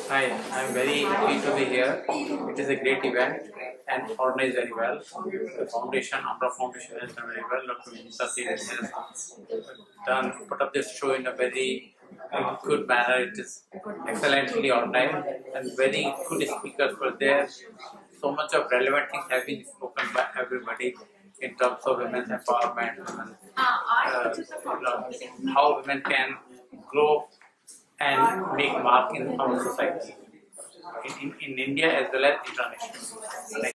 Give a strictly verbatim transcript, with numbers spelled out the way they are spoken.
Hi, I'm very happy to be here. It is a great event and organized very well. The foundation, Umbrella Foundation has done very well. Doctor Sudhir has done put up this show in a very uh, good manner. It is excellently organized and very good speakers were there. So much of relevant things have been spoken by everybody in terms of women's empowerment, women, uh, you know, how women can grow and make mark in our society, in, in, in India as well as internationally.